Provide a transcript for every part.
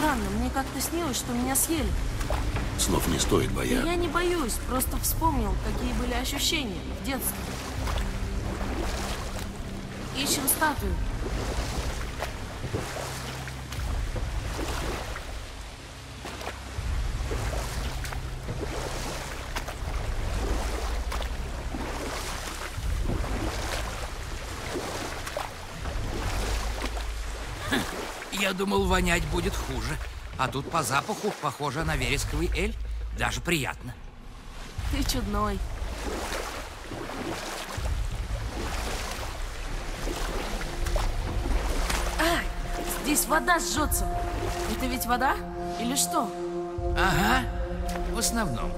Странно, мне как-то снилось, что меня съели. Снов не стоит бояться. Я не боюсь, просто вспомнил, какие были ощущения в детстве. Ищем статую. Я думал, вонять будет хуже. А тут по запаху похоже на вересковый эль. Даже приятно. Ты чудной. Ай, здесь вода жжется. Это ведь вода? Или что? Ага, в основном.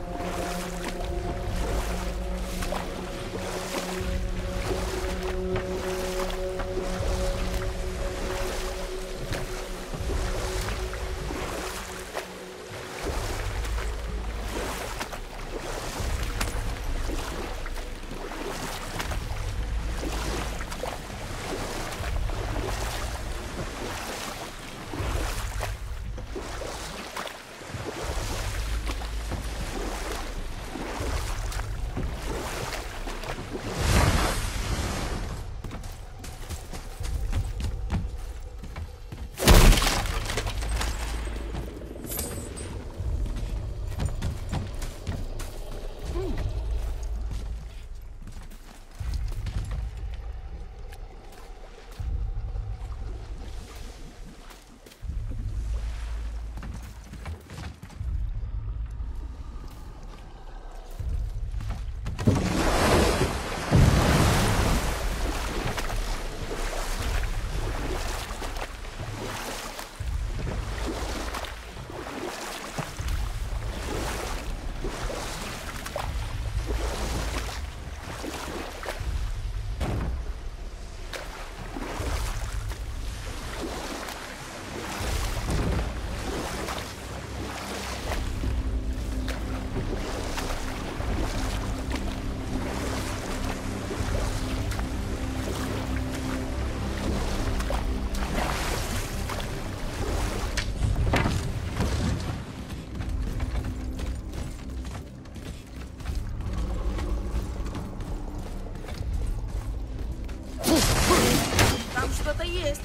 Там что-то есть.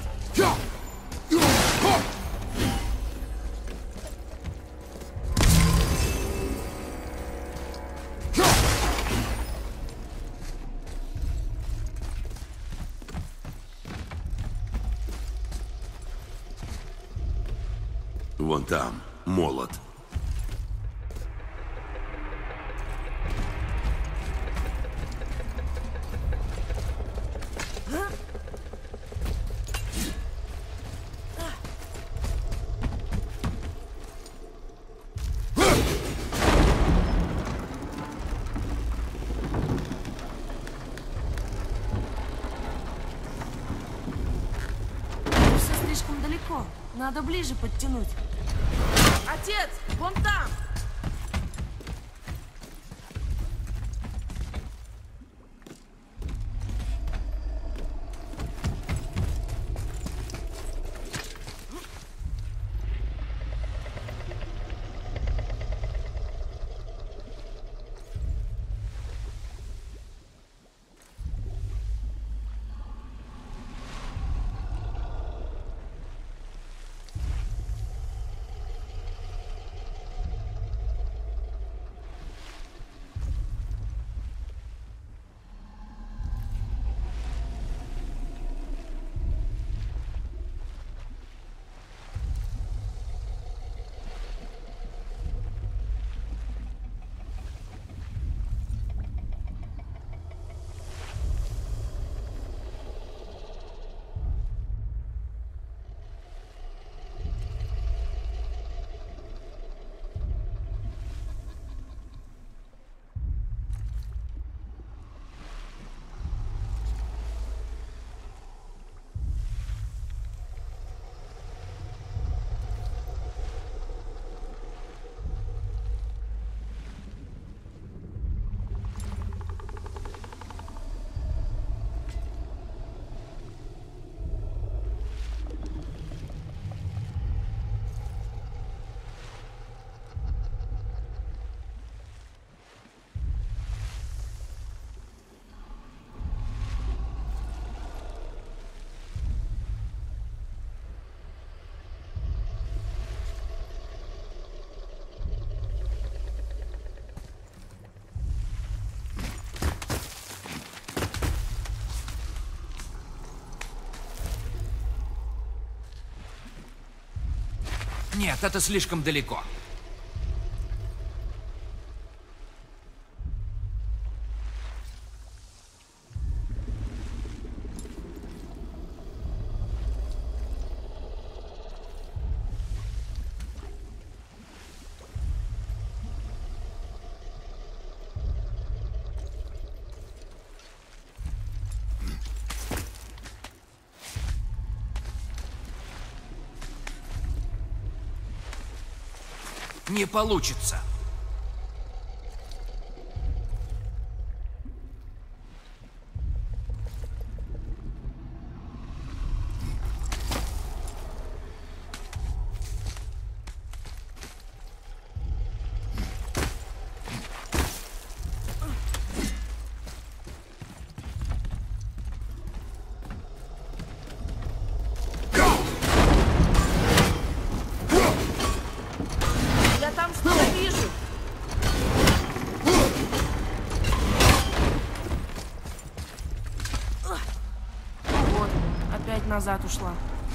Вон там, молот. Все слишком далеко. Надо ближе подтянуть. Отец, вон там! Нет, это слишком далеко. Не получится. Я там что-то вижу. Вот, опять назад ушла.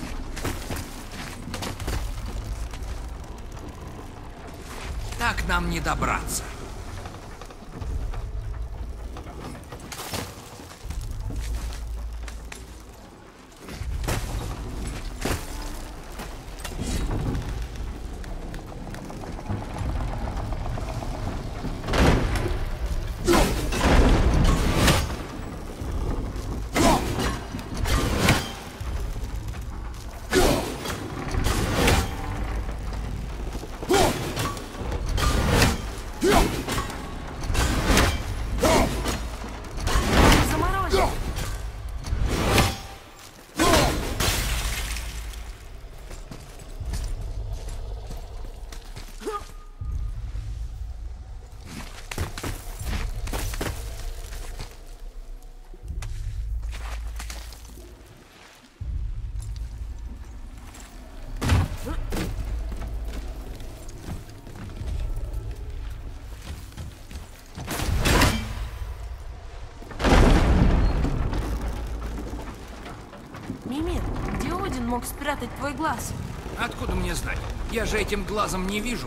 Так нам не добраться. Заморозил. Мимир, где Один мог спрятать твой глаз? Откуда мне знать? Я же этим глазом не вижу.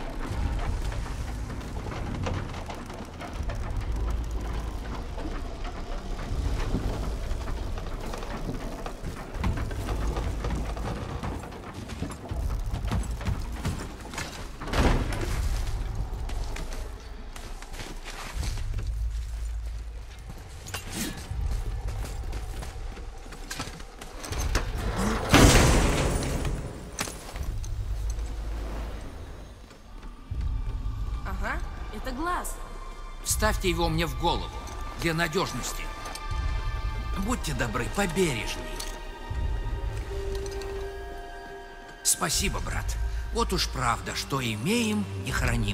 Ага, это глаз. Вставьте его мне в голову. Для надежности. Будьте добры, побережней. Спасибо, брат. Вот уж правда, что имеем, не храним.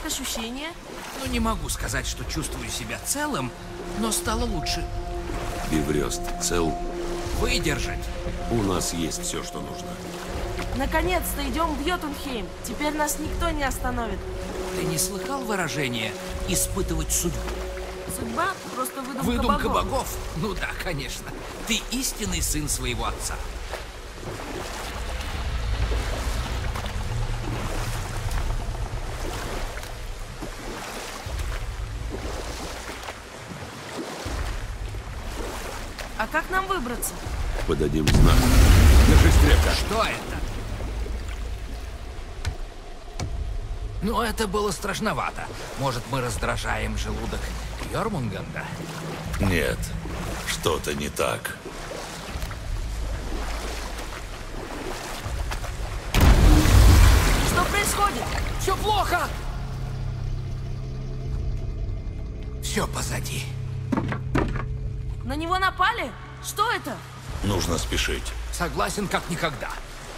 Как ощущения? Ну, не могу сказать, что чувствую себя целым, но стало лучше. Биврёст цел. Выдержать. У нас есть все, что нужно. Наконец-то идем в Йотунхейм. Теперь нас никто не остановит. Ты не слыхал выражения «испытывать судьбу»? Судьба просто выдумка Выдумка богов. богов? Ну да, конечно. Ты истинный сын своего отца. А как нам выбраться? Подадим знак. Держись крепко. Что это? Ну, это было страшновато. Может, мы раздражаем желудок Йормунганда? Нет, что-то не так. Что происходит? Все плохо! Все позади. На него напали? Что это? Нужно спешить. Согласен, как никогда.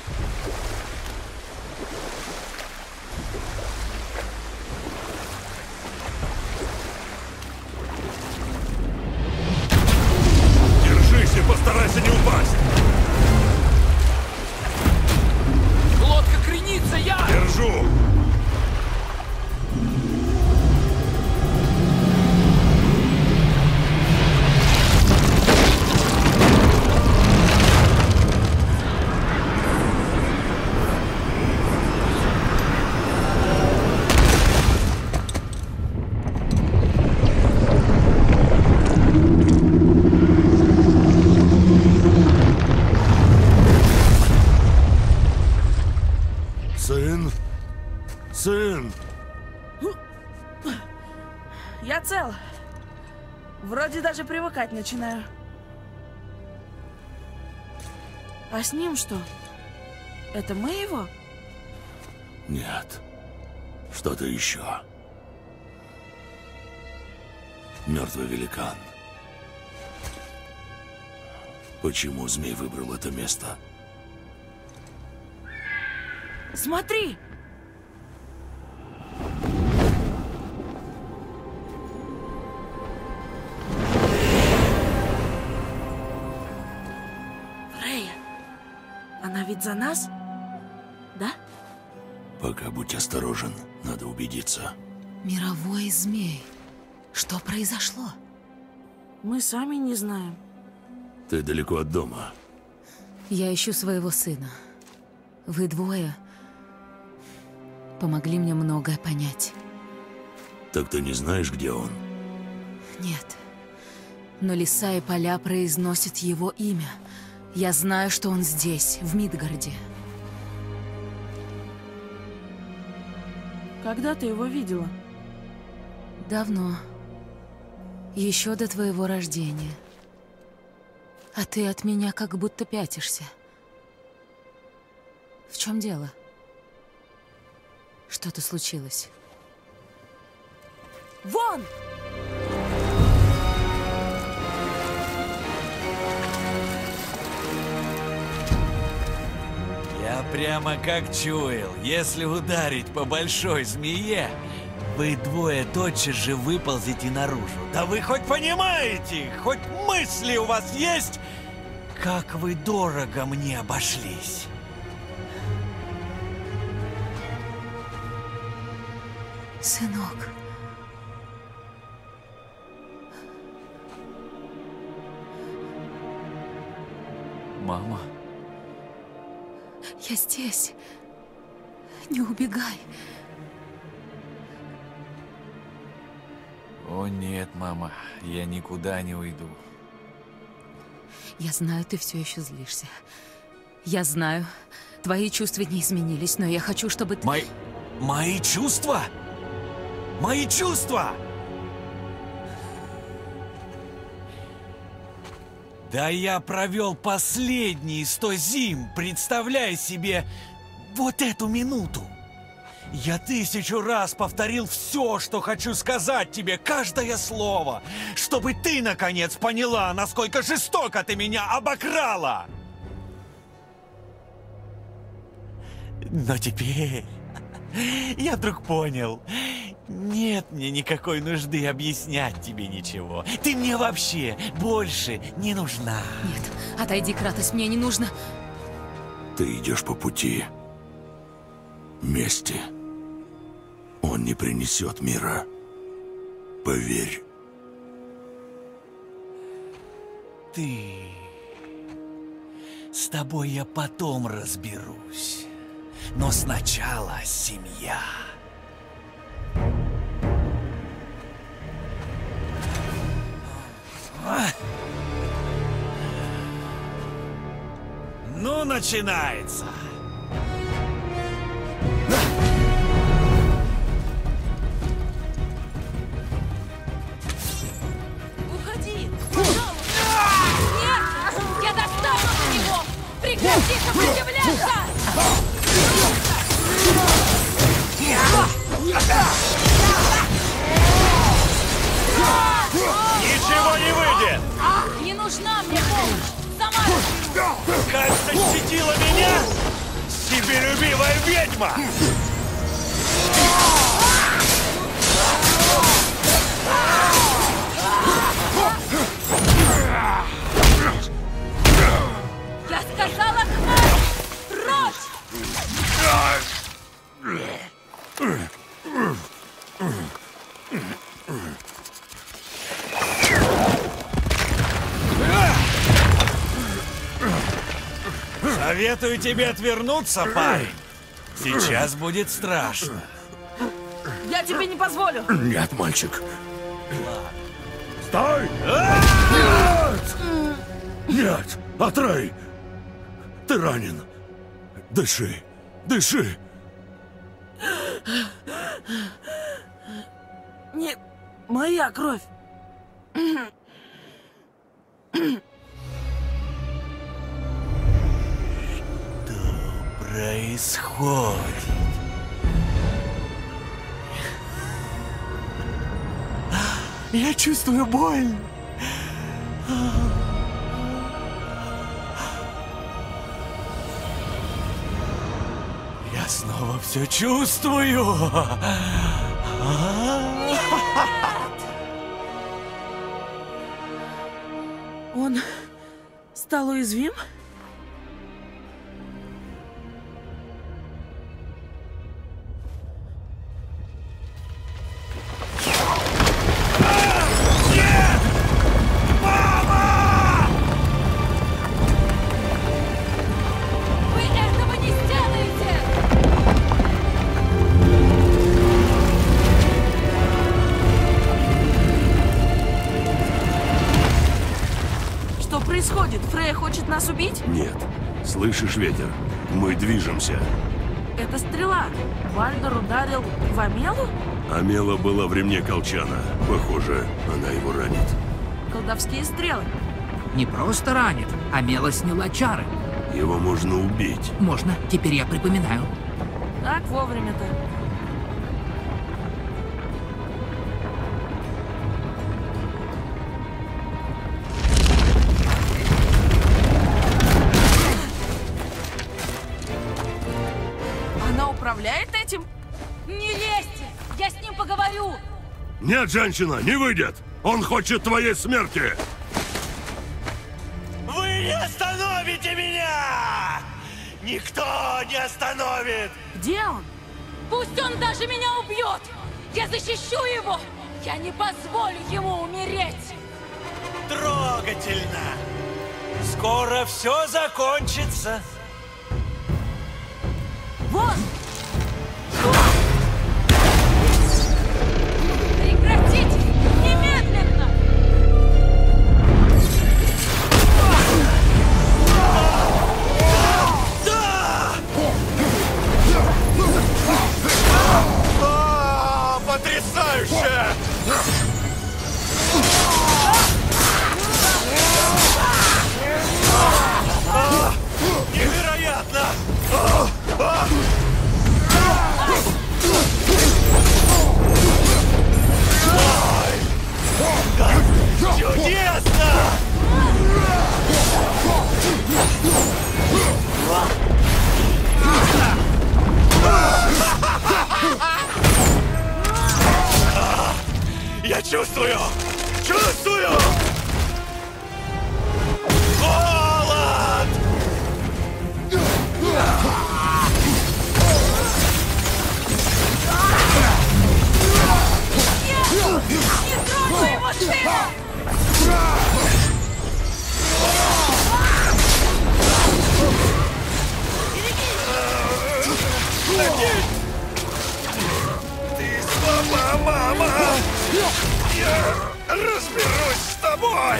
Держись и постарайся не упасть. Лодка кренится, я! Держу. Сын! Я цел. Вроде даже привыкать начинаю. А с ним что? Это мы его? Нет. Что-то еще. Мертвый великан. Почему змей выбрал это место? Смотри! Фрейя, она ведь за нас? Да? Пока будь осторожен, надо убедиться. Мировой змей. Что произошло? Мы сами не знаем. Ты далеко от дома. Я ищу своего сына. Вы двое помогли мне многое понять. Так ты не знаешь, где он? Нет. Но леса и поля произносят его имя. Я знаю, что он здесь, в Мидгарде. Когда ты его видела? Давно. Еще до твоего рождения. А ты от меня как будто пятишься. В чем дело? Что-то случилось? Вон! Я прямо как чуял, если ударить по большой змее, вы двое тотчас же выползете наружу. Да вы хоть понимаете, хоть мысли у вас есть, как вы дорого мне обошлись. Сынок. Мама? Я здесь. Не убегай. О нет, мама, я никуда не уйду. Я знаю, ты все еще злишься. Я знаю, твои чувства не изменились, но я хочу, чтобы ты... Мои чувства? Мои чувства! Да я провел последние 100 зим, представляя себе вот эту минуту. Я 1000 раз повторил все, что хочу сказать тебе, каждое слово, чтобы ты, наконец, поняла, насколько жестоко ты меня обокрала. Но теперь я вдруг понял, Нет мне никакой нужды объяснять тебе ничего. Ты мне вообще больше не нужна. Нет, отойди, Кратос, мне не нужно. Ты идешь по пути мести. Он не принесет мира. Поверь. Ты... С тобой я потом разберусь. Но сначала семья. Ну, начинается. Уходи! Пожалуйста! Нет! Я достану до него! Прекрати сопротивляться! Ничего не выйдет! Не нужна мне помощь! Сама! Как защитила меня себелюбивая ведьма! Я сказала хватит! Прочь! Советую тебе отвернуться, парень. Сейчас будет страшно. Я тебе не позволю! Нет, мальчик. Стой! Нет! Атрей! Ты ранен. Дыши. Дыши. Не моя кровь! Происходит. Я чувствую боль. Я снова все чувствую. Он стал уязвим? Вы этого не сделаете! Что происходит? Фрея хочет нас убить? Нет. Слышишь ветер? Мы движемся. Это стрела. Вальдор ударил в Амелу? Амела была в ремне колчана. Похоже, она его ранит. Колдовские стрелы. Не просто ранит, а Мела сняла чары. Его можно убить. Можно, теперь я припоминаю. Так вовремя-то. Она управляет этим? Не лезьте! Я с ним поговорю! Нет, женщина, не выйдет! Он хочет твоей смерти! Вы не остановите меня! Никто не остановит! Где он? Пусть он даже меня убьет! Я защищу его! Я не позволю ему умереть! Трогательно! Скоро все закончится! Вот! Прекратите! Немедленно! Потрясающе! Не Чувствую! Чувствую! Холод! Не трогай его сына! Ты слаба, мама! Я разберусь с тобой!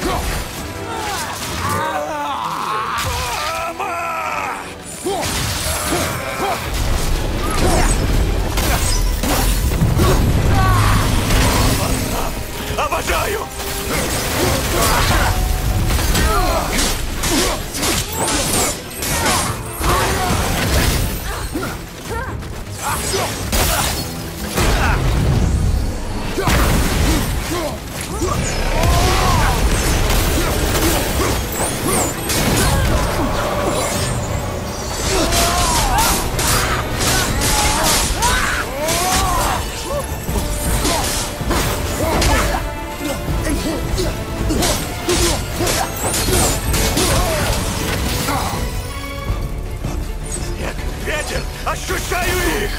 Мама! Обожаю! Снег, ветер, ощущаю их!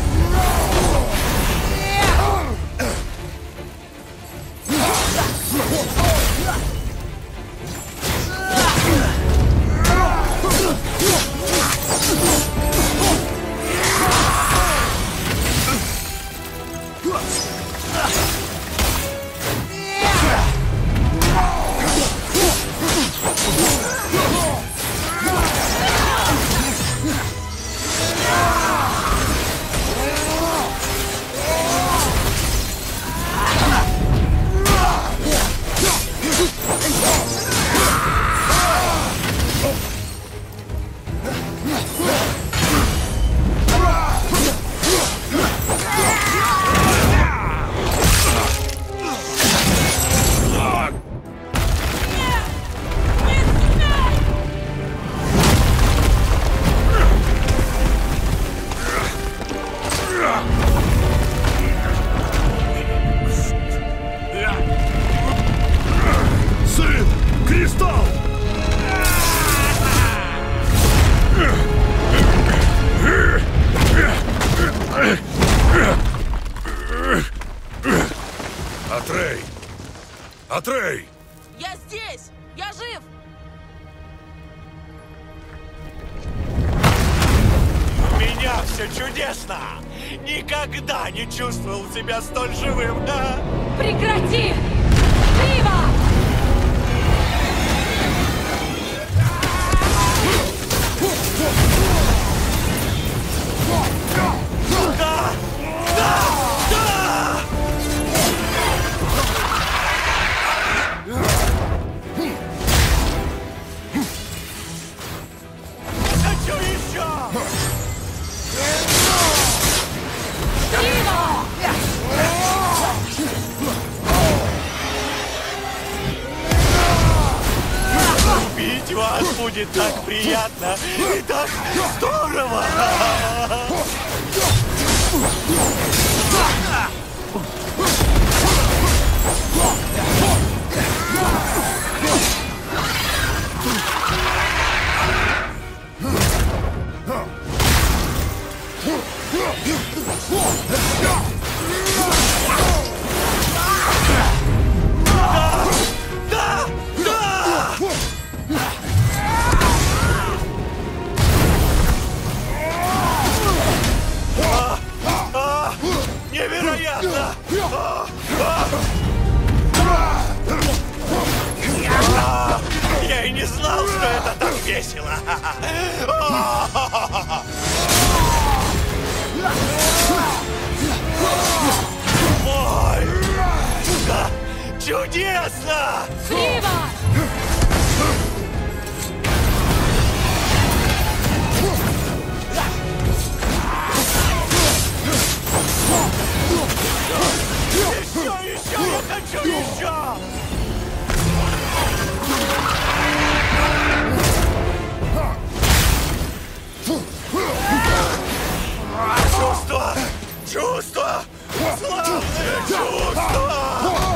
Сын! Кристалл! Атрей! Атрей! Я здесь! Я жив! У меня все чудесно! Никогда не чувствовал себя столь живым! Прекрати! Живо! Да! Да! Да! Хочу еще! Убить вас будет так приятно и так здорово! Невероятно! Я и не знал, что это так весело! Ой! Да! Чудесно! Живо! Еще! Я хочу еще! Чувства! Чувства! Славные чувства!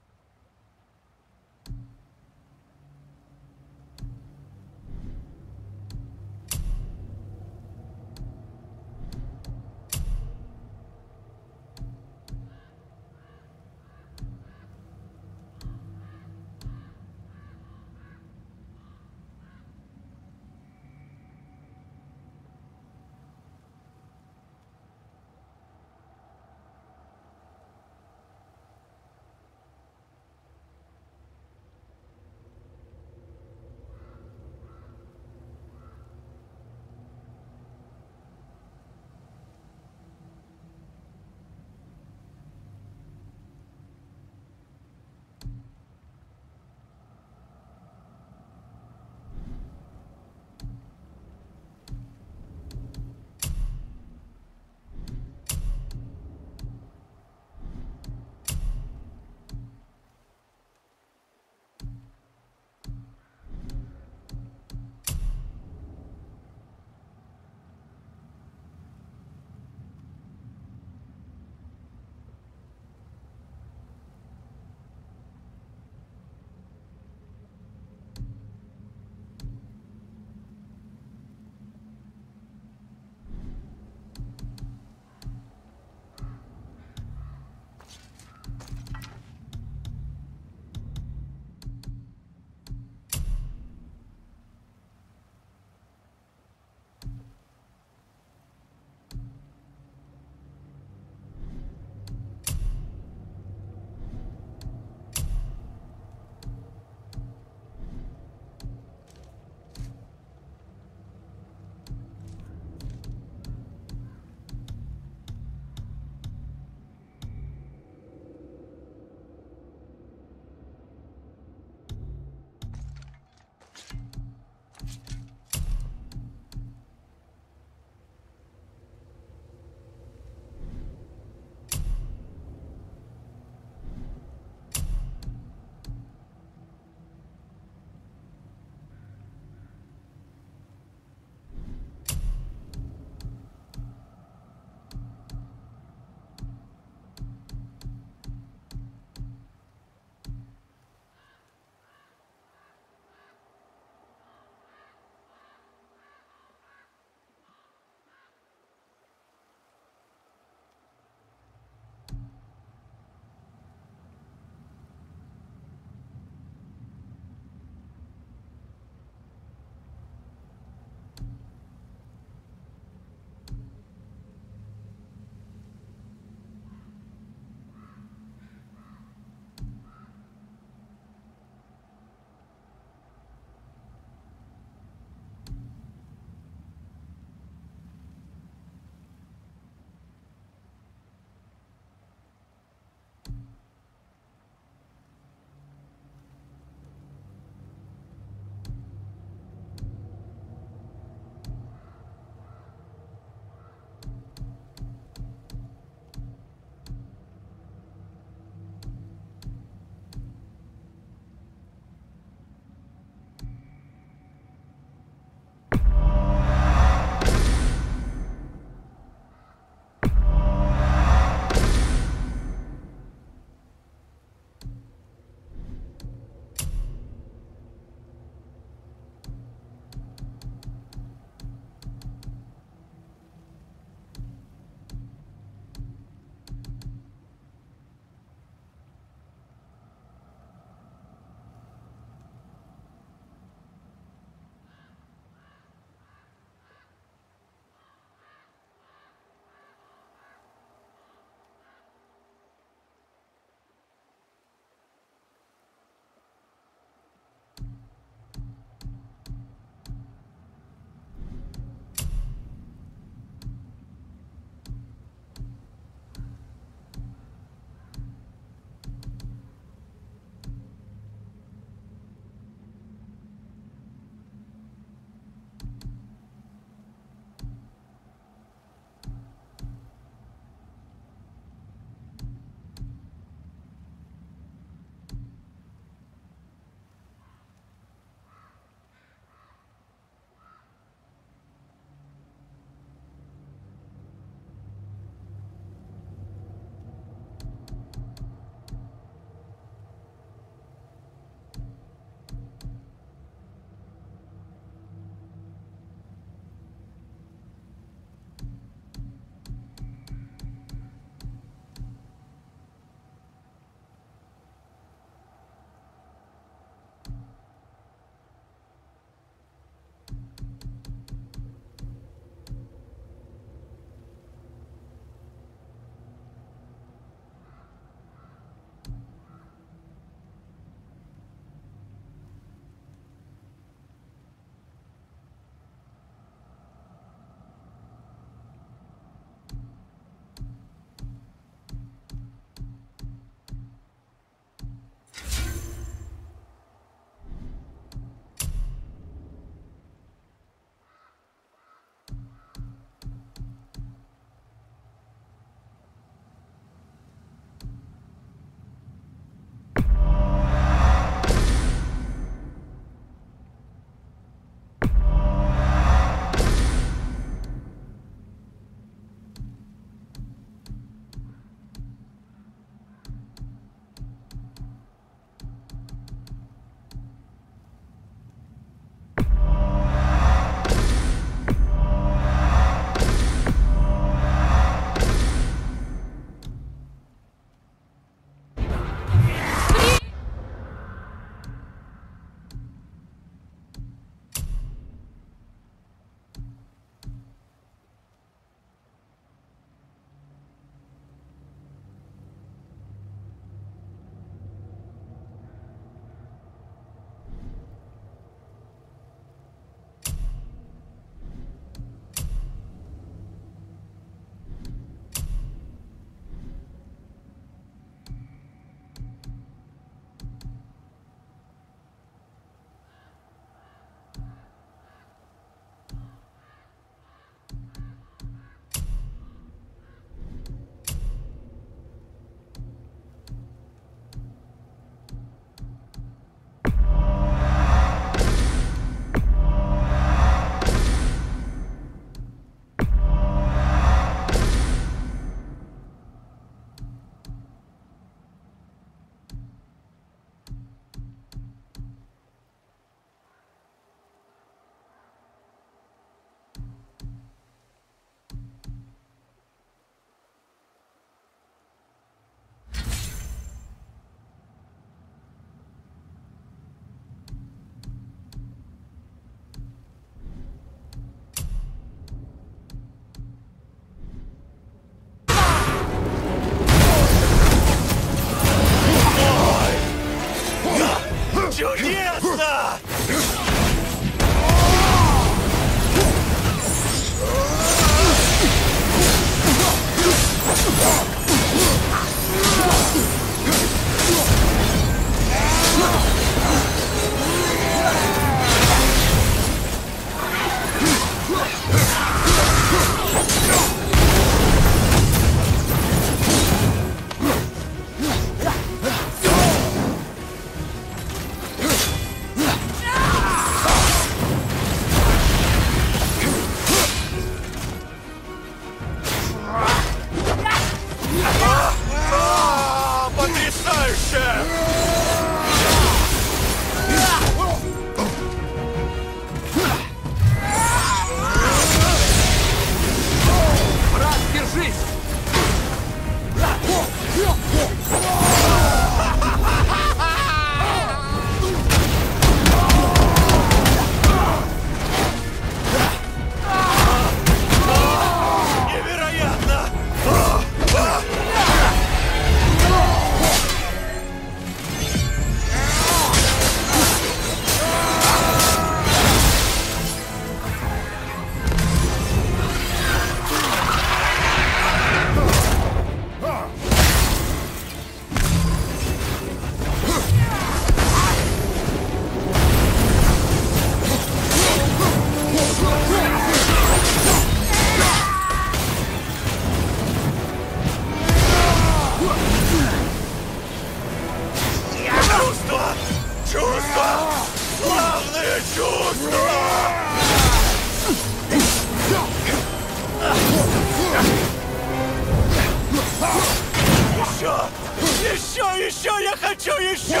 Еще! Я хочу еще!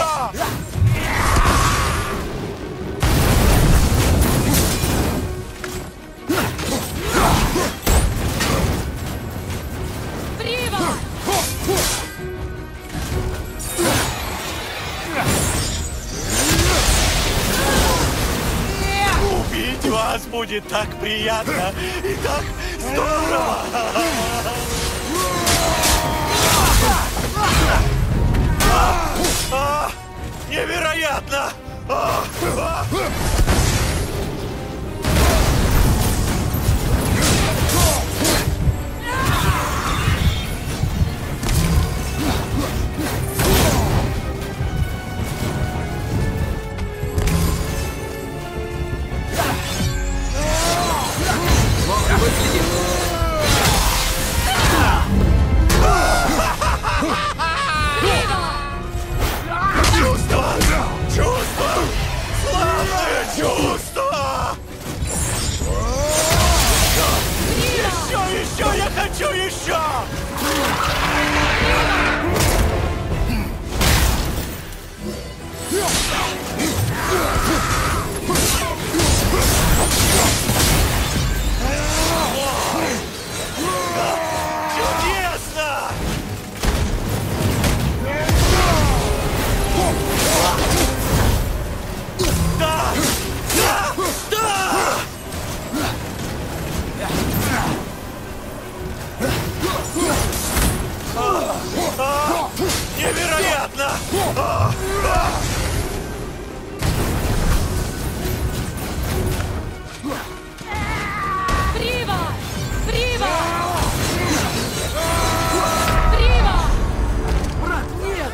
Прива! Убить вас будет так приятно и так здорово! Невероятно! Чувство! Славное чувство! Еще! Я хочу еще! Чудесно! Невероятно! Прива! Прива! Прива! Брат, нет!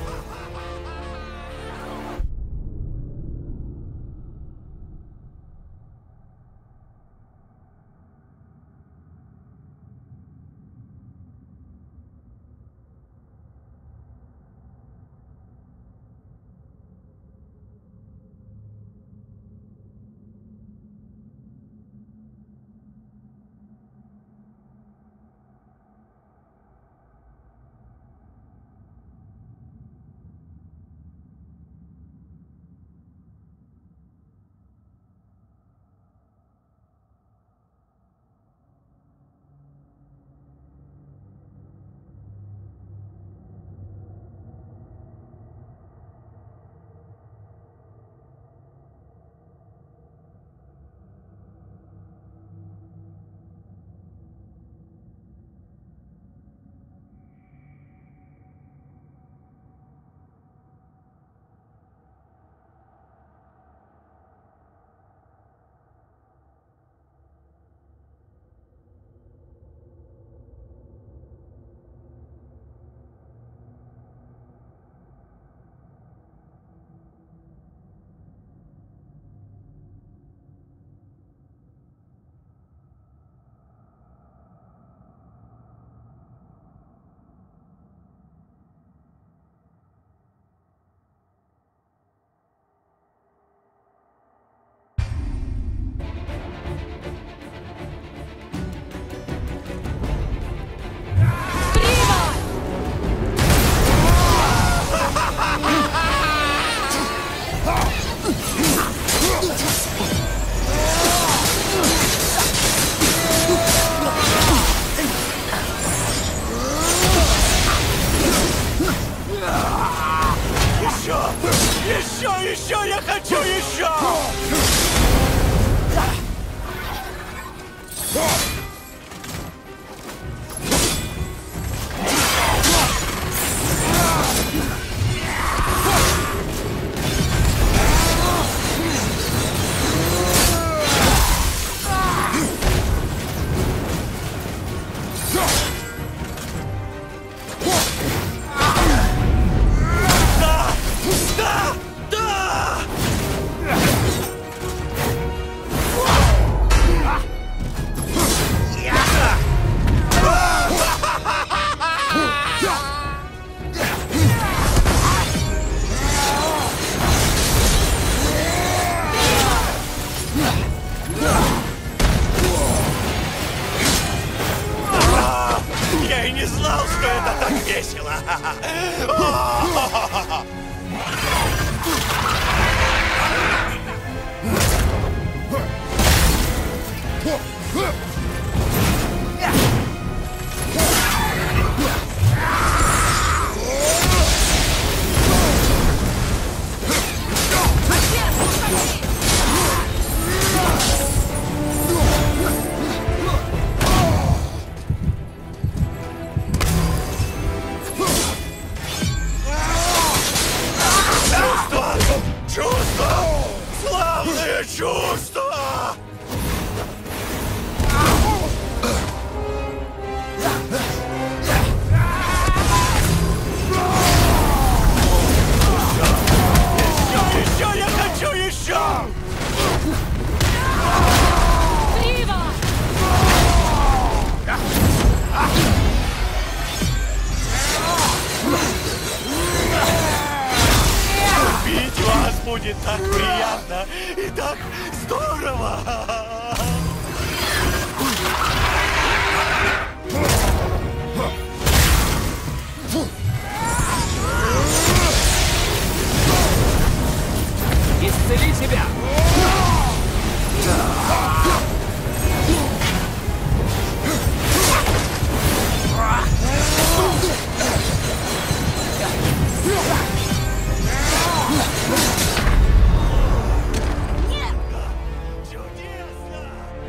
Еще! Я хочу еще! знал, что это так весело! Чувства! Славные чувства! Еще, я хочу еще! Трива! Убить вас будет так приятно и так здорово! Исцели себя! Чудесно!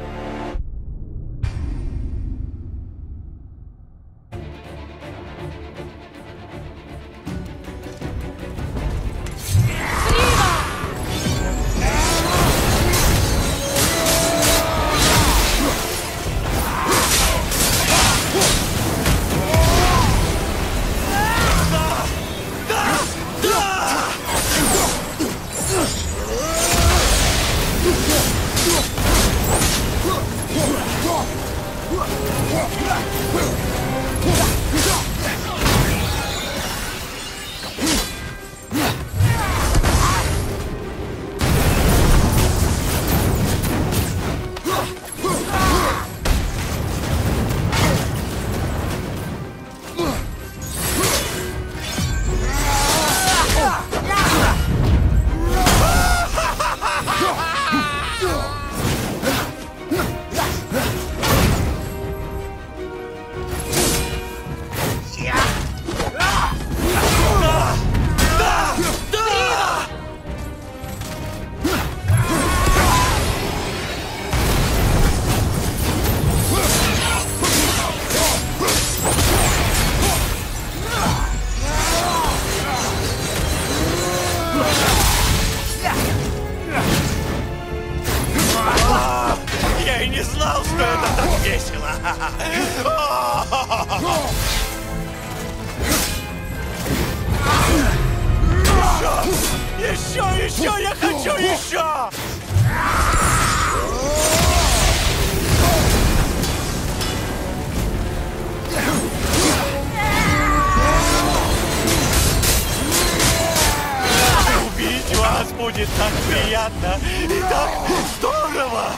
Я и не знал, что это так весело! Еще! Я хочу еще! Убить вас будет так приятно и так здорово!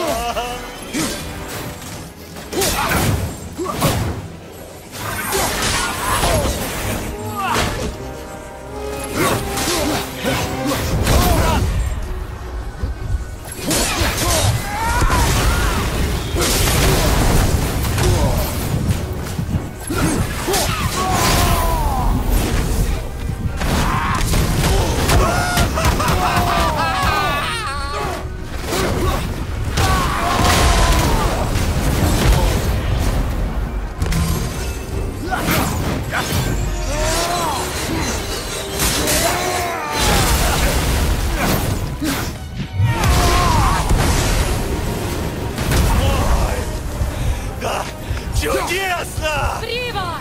Чудесно! Трива!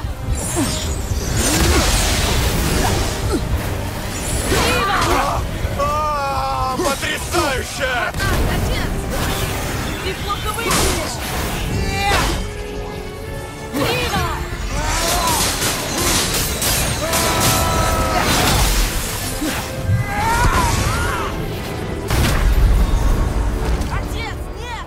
Потрясающе! Отец! Ты плохо выглядишь! Трива! Отец, нет!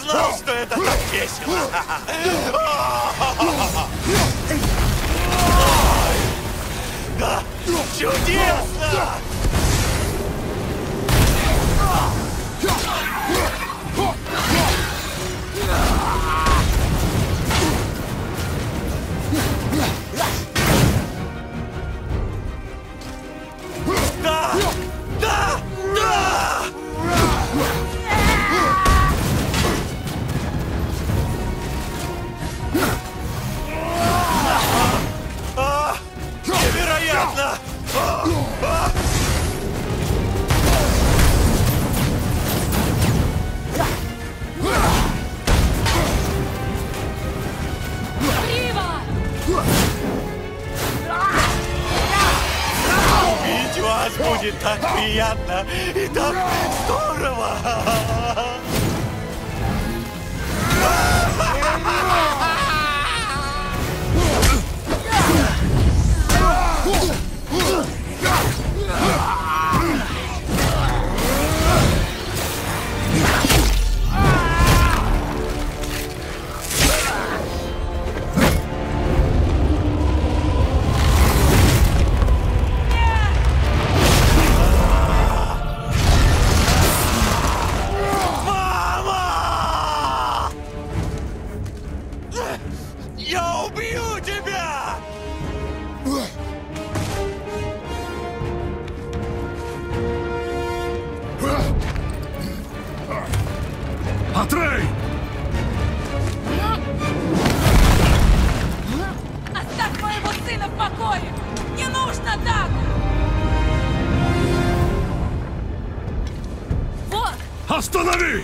знал, что это так весело! Да, чудесно! Да! Да! Да! Невероятно! Криво! Убить вас будет так приятно и так здорово! Мама! Я убью тебя! Атрей! Оставь моего сына в покое! Не нужно так! Вот! Останови!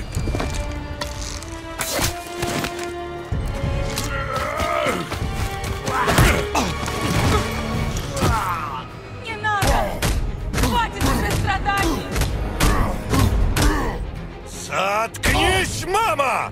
Не надо! Хватит уже страданий! Заткнись, мама!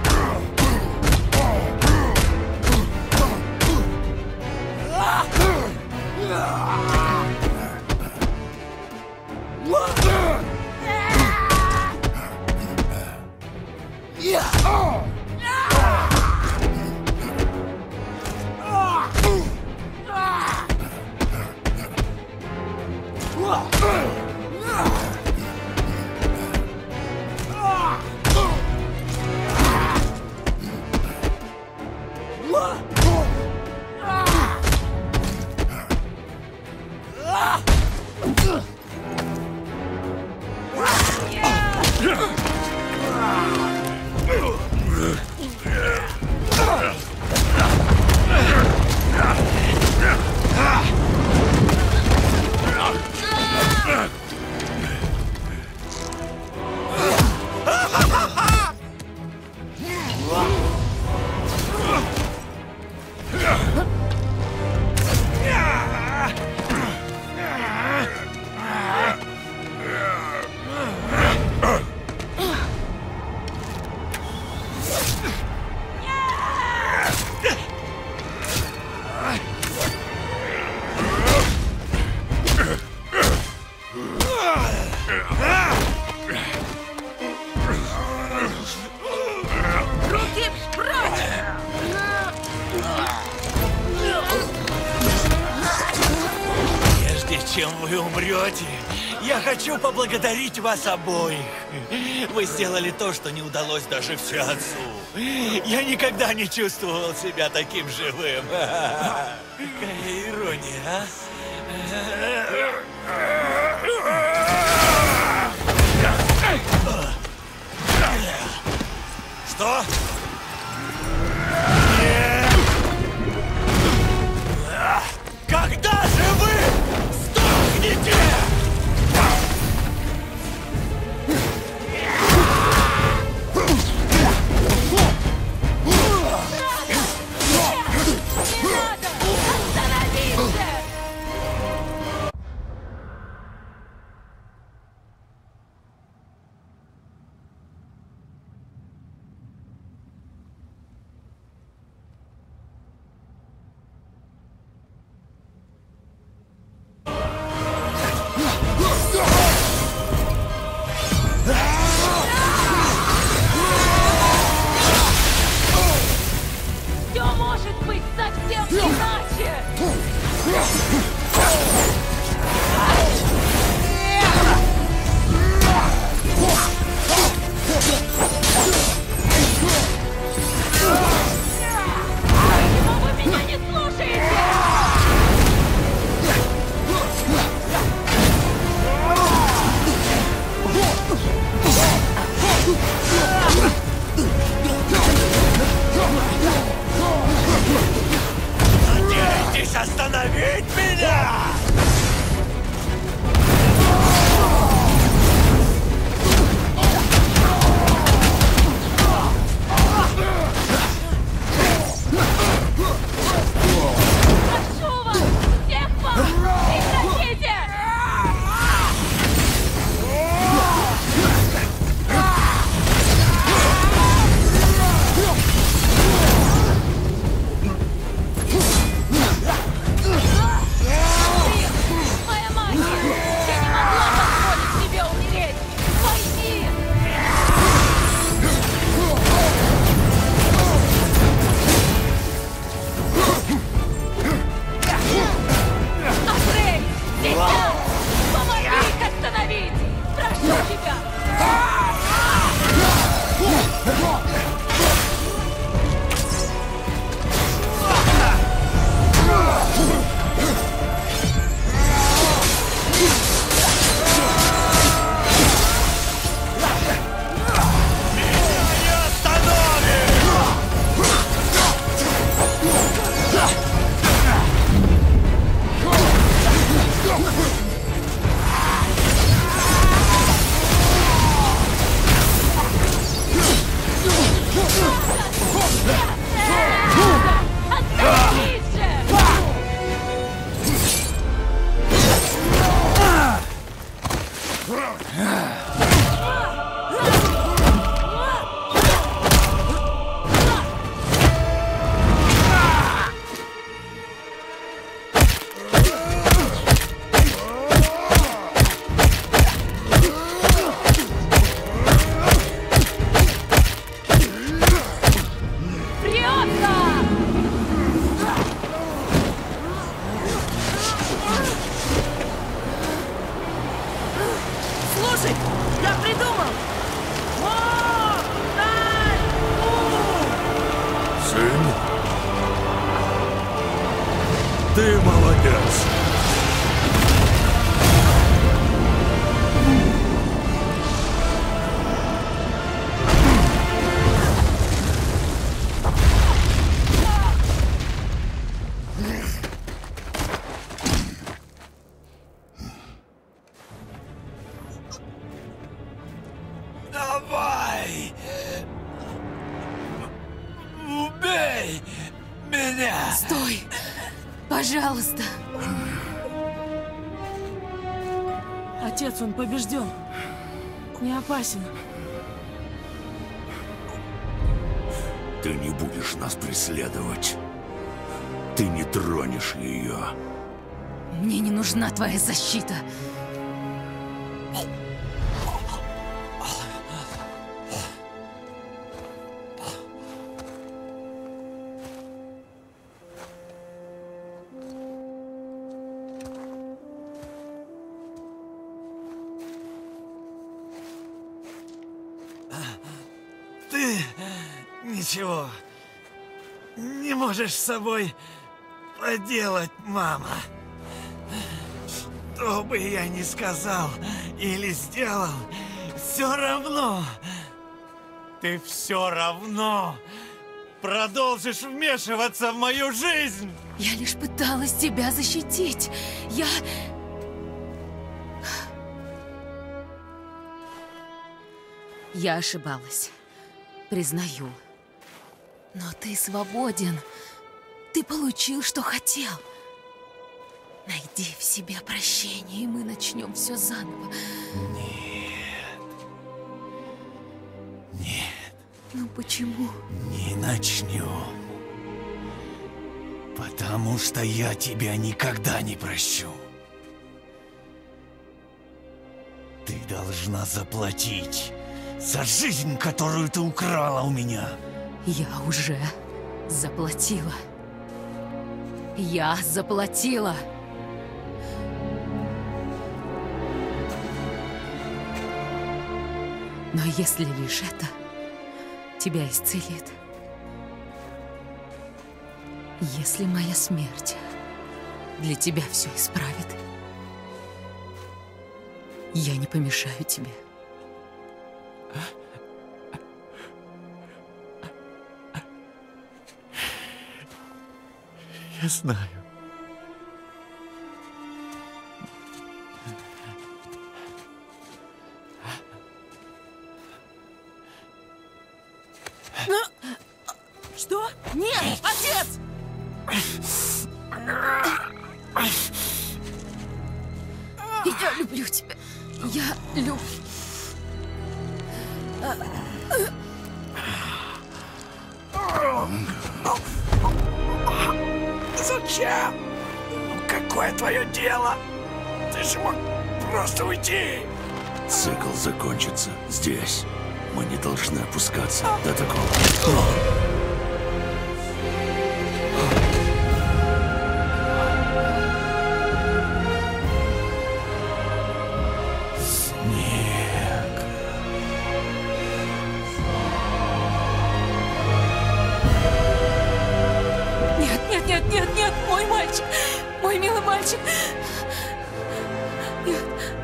Руки прочь! Прежде чем вы умрете, я хочу поблагодарить вас обоих. Вы сделали то, что не удалось даже всеотцу. Я никогда не чувствовал себя таким живым. Какая ирония, а? Что? Когда же вы сдохнете? Не надо! Остановись! остановить меня! Прошу вас! Всех вас! Прекратите! Моя мать! Я не могла позволить себе умереть! Войди! Атрей! Сейчас! Помоги их остановить! Прошу тебя! Не остановишь! Остановись же! Прется! Слушай, я придумал! Сын? Ты молодец. Давай! Убей меня! Стой! Пожалуйста! Отец, он побежден. Не опасен. Ты не будешь нас преследовать. Ты не тронешь ее. Мне не нужна твоя защита. Ты ничего не можешь с собой поделать, мама. Что бы я ни сказал или сделал, все равно. Ты все равно продолжишь вмешиваться в мою жизнь. Я лишь пыталась тебя защитить. Я ошибалась. Признаю. Но ты свободен. Ты получил, что хотел. Найди в себе прощение, и мы начнем все заново. Нет, Ну почему? не начнем. Потому что я тебя никогда не прощу. Ты должна заплатить за жизнь, которую ты украла у меня. Я уже заплатила. Я заплатила. Но если лишь это тебя исцелит, если моя смерть для тебя все исправит, я не помешаю тебе. Я знаю. Нет, отец! Я люблю тебя. Я люблю. Зачем? Какое твое дело? Ты же мог просто уйти. Цикл закончится здесь. Мы не должны опускаться до такого. Нет, мой мальчик, мой милый мальчик. Нет.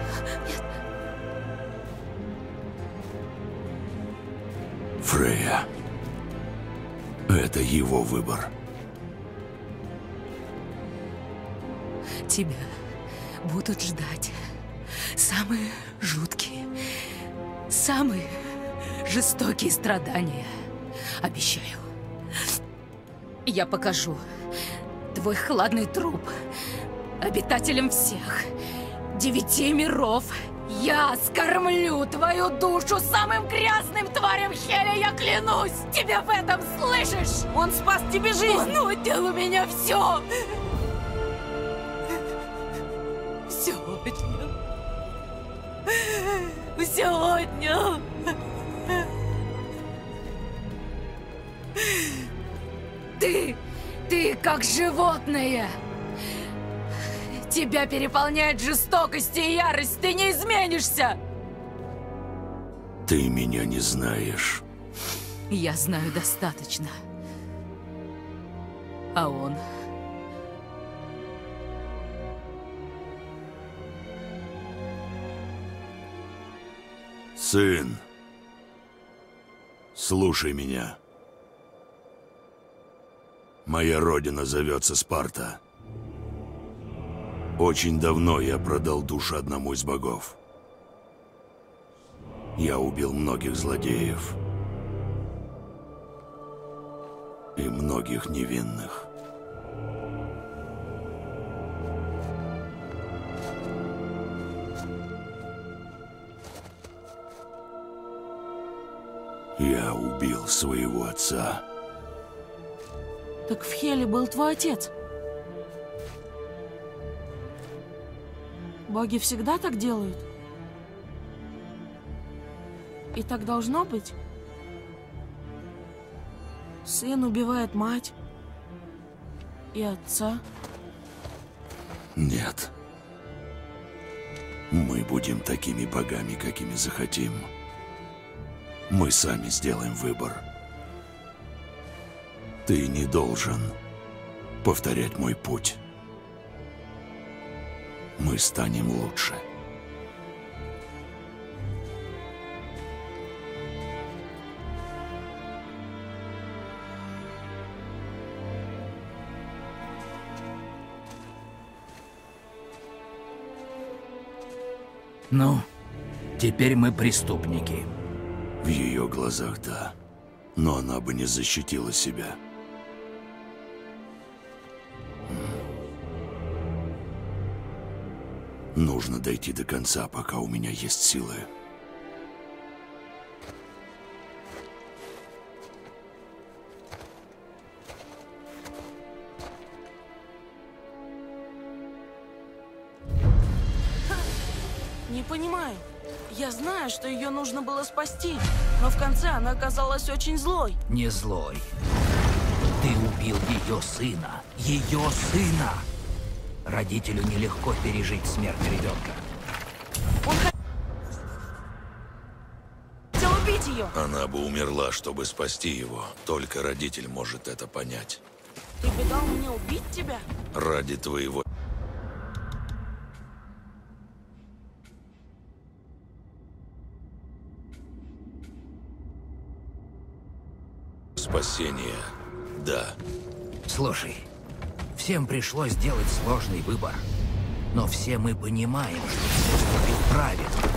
Фрейя. Это его выбор. Тебя будут ждать самые жуткие, самые жестокие страдания. Обещаю. Я покажу твой хладный труп обитателям всех 9 миров. Я скормлю твою душу самым грязным тварям Хеля, я клянусь! Тебя в этом, слышишь? Он спас тебе жизнь! Он отнял у меня все! Все отнял. Все отнял. Ты как животное. Тебя переполняет жестокость и ярость. Ты не изменишься. Ты меня не знаешь. Я знаю достаточно. А он... Сын, слушай меня. Моя родина зовется Спарта. Очень давно я продал душу одному из богов. Я убил многих злодеев. И многих невинных. Я убил своего отца. Так в Хеле был твой отец. Боги всегда так делают? И так должно быть? Сын убивает мать и отца. Нет. Мы будем такими богами, какими захотим. Мы сами сделаем выбор. Ты не должен повторять мой путь. Мы станем лучше. Ну, теперь мы преступники. В ее глазах, да. Но она бы не защитила себя. Нужно дойти до конца, пока у меня есть силы. Не понимаю. Я знаю, что ее нужно было спасти, но в конце она оказалась очень злой. Не злой. Ты убил ее сына. Ее сына! Родителю нелегко пережить смерть ребенка. Он хотел убить ее. Она бы умерла, чтобы спасти его. Только родитель может это понять. Ты бы дал мне убить тебя? Ради твоего... спасения, да. Слушай, всем пришлось сделать сложный выбор. Но все мы понимаем, что ты поступил правильно.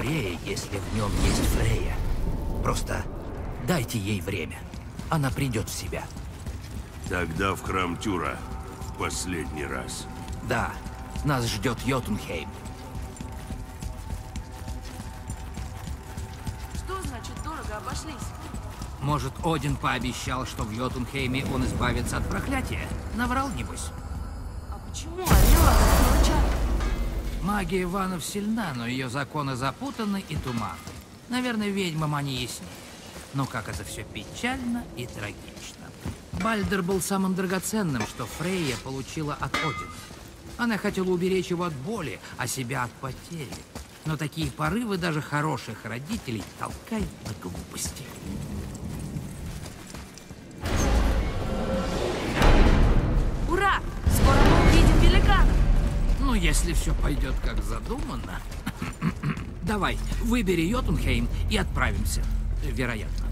добрее, если в нем есть Фрейя. Просто дайте ей время. Она придет в себя. Тогда в храм Тюра. В последний раз. Да, нас ждет Йотунхейм. Что значит дорого обошлись? Может, Один пообещал, что в Йотунхейме он избавится от проклятия? Наврал, небось? А почему Орела так молчат? Магия Иванов сильна, но ее законы запутаны и туманны. Наверное, ведьмам они ясны. Но как это все печально и трагично. Бальдер был самым драгоценным, что Фрейя получила от Одина. Она хотела уберечь его от боли, а себя от потери. Но такие порывы даже хороших родителей толкают на глупости. Ура! Скоро мы увидим великана! Ну, если все пойдет как задумано... Давай, выбери Йотунхейм и отправимся. Вероятно.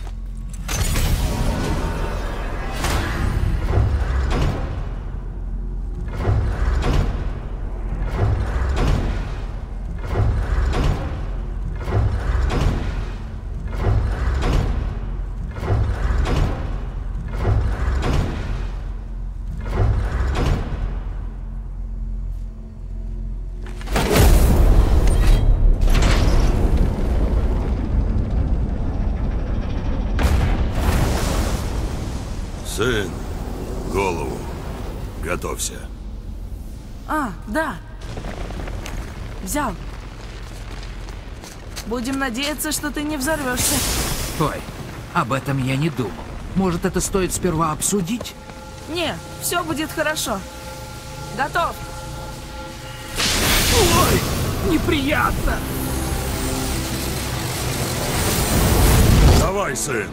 Сын, голову. Готовься. А, да. Взял. Будем надеяться, что ты не взорвешься. Стой, об этом я не думал. Может, это стоит сперва обсудить? Не, все будет хорошо. Готов. Ой, неприятно! Давай, сын.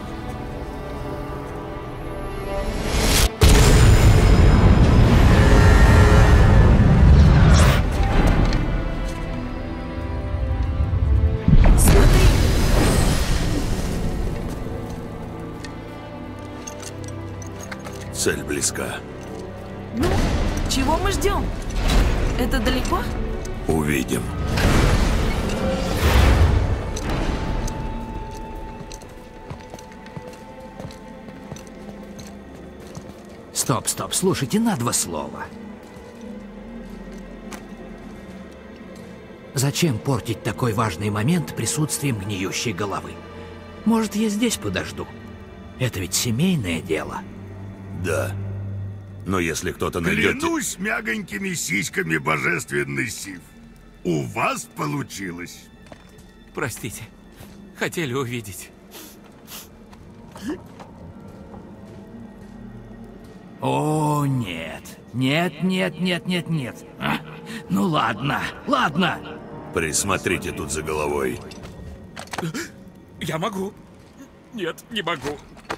Цель близка. Ну, чего мы ждем? Это далеко? Увидим. Стоп, стоп, слушайте, на два слова. Зачем портить такой важный момент присутствием гниющей головы? Может, я здесь подожду? Это ведь семейное дело. Да. Но если кто-то найдет... Клянусь мягонькими сиськами, божественный Сив. У вас получилось. Простите. Хотели увидеть. О, нет. Нет, нет, нет, нет, нет. А? Ну ладно, ладно. Присмотрите тут за головой. Я могу. Нет, не могу.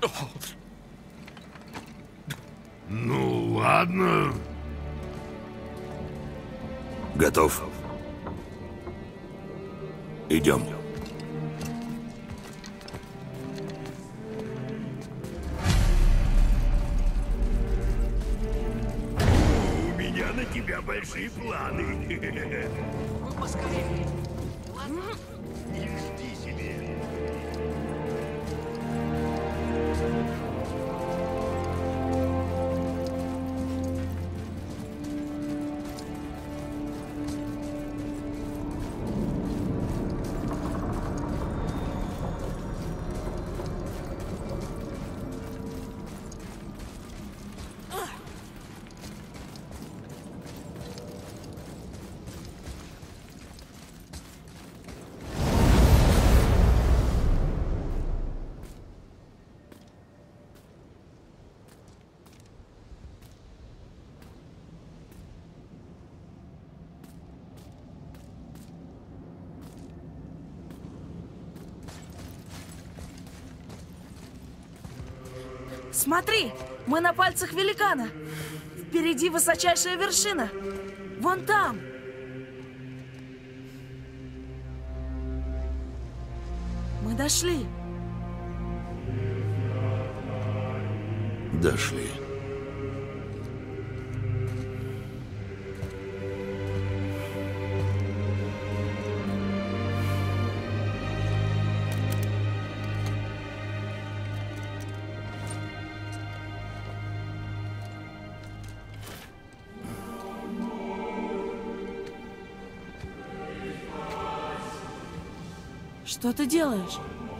Ну, ладно. Готов? Идем. У меня на тебя большие планы. Поскорее. Не жди себе. Смотри, мы на пальцах великана. Впереди высочайшая вершина. Вон там. Мы дошли. Дошли. Что ты делаешь?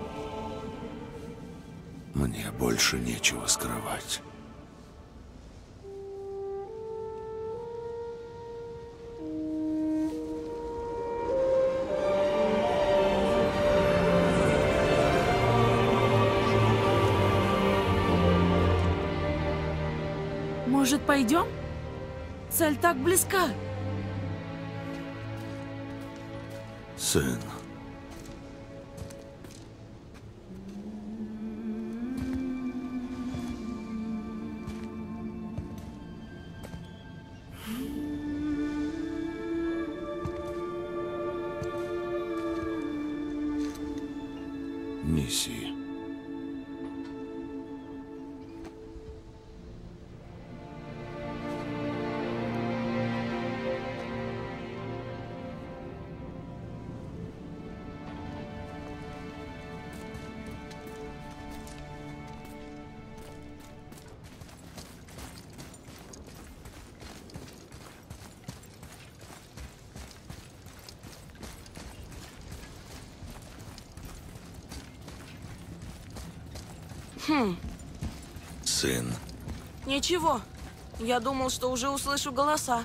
Мне больше нечего скрывать. Может, пойдем? Цель так близка. Сын. Неси. Сын. Ничего. Я думал, что уже услышу голоса.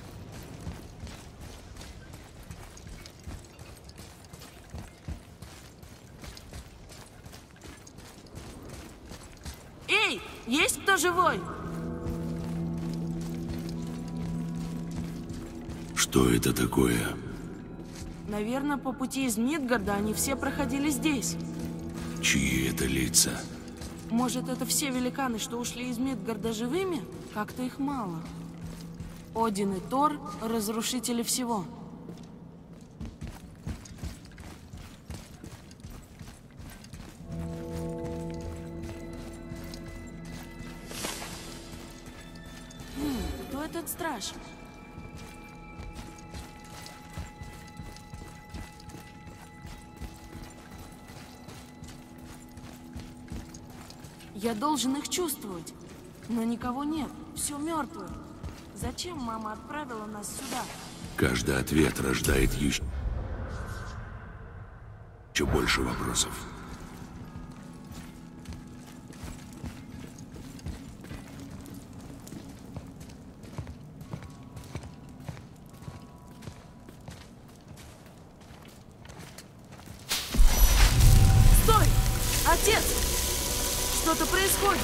Эй, есть кто живой? Что это такое? Наверное, по пути из Мидгарда они все проходили здесь. Чьи это лица? Может, это все великаны, что ушли из Мидгарда живыми? Как-то их мало. Один и Тор — разрушители всего. Кто этот страж? Я должен их чувствовать, но никого нет, все мертвое. Зачем мама отправила нас сюда? Каждый ответ рождает еще больше вопросов. Стой! Отец! Что-то происходит!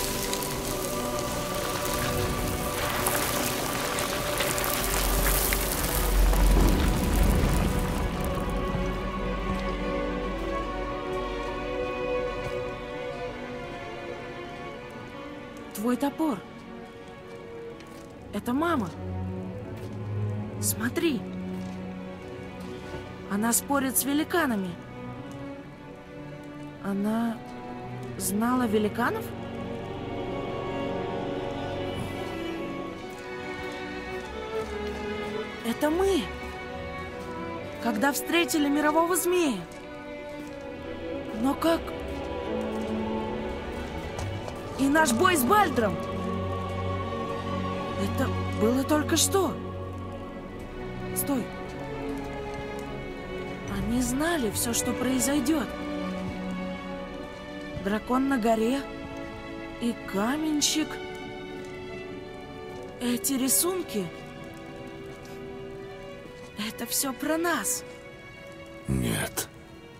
Твой топор. Это мама. Смотри. Она спорит с великанами. Она знала великанов? Это мы. Когда встретили мирового змея. Но как... И наш бой с Бальдром. Это было только что. Стой. Они знали все, что произойдет. Дракон на горе и каменщик. Эти рисунки. Это все про нас. Нет.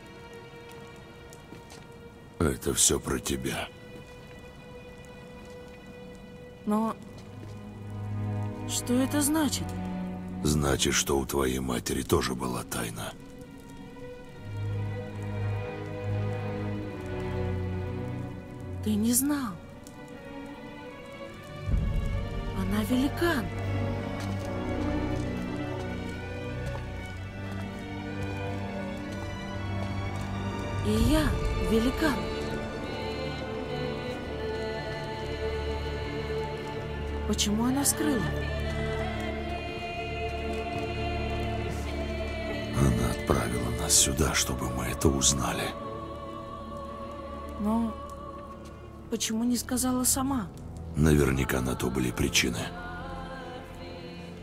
Это все про тебя. Но что это значит? Значит, что у твоей матери тоже была тайна. Ты не знал. Она великан. И я великан. Почему она скрыла? Она отправила нас сюда, чтобы мы это узнали. Но почему не сказала сама? Наверняка на то были причины.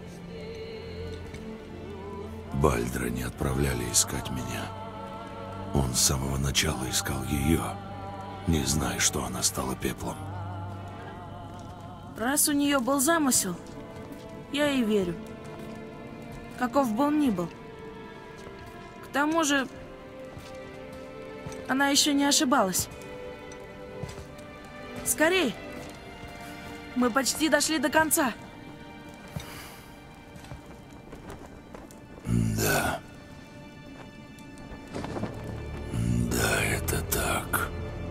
Бальдра не отправляли искать меня. Он с самого начала искал ее, не зная, что она стала пеплом. Раз у нее был замысел, я ей верю. Каков бы он ни был. К тому же, она еще не ошибалась. Скорей! Мы почти дошли до конца. Да. Да, это так.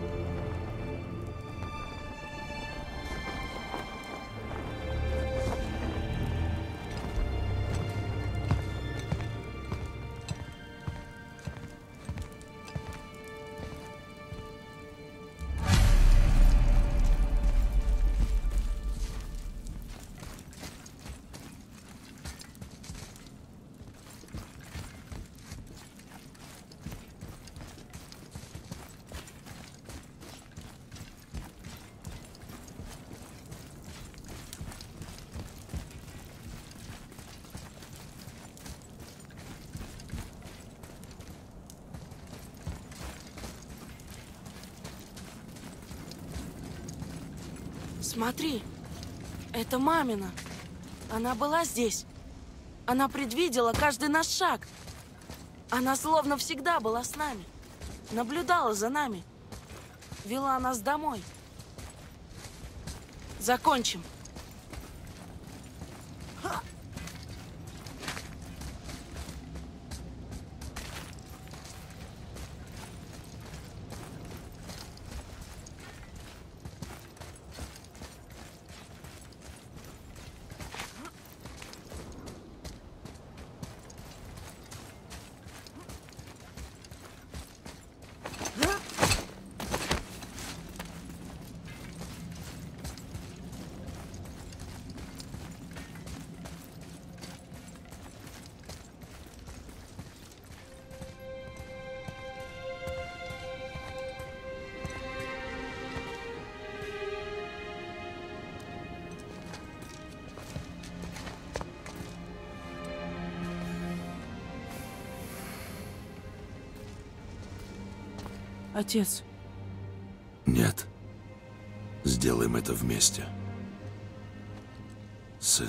Смотри, это мамина. Она была здесь. Она предвидела каждый наш шаг. Она словно всегда была с нами. Наблюдала за нами. Вела нас домой. Закончим. Отец. Нет. Сделаем это вместе. Сын.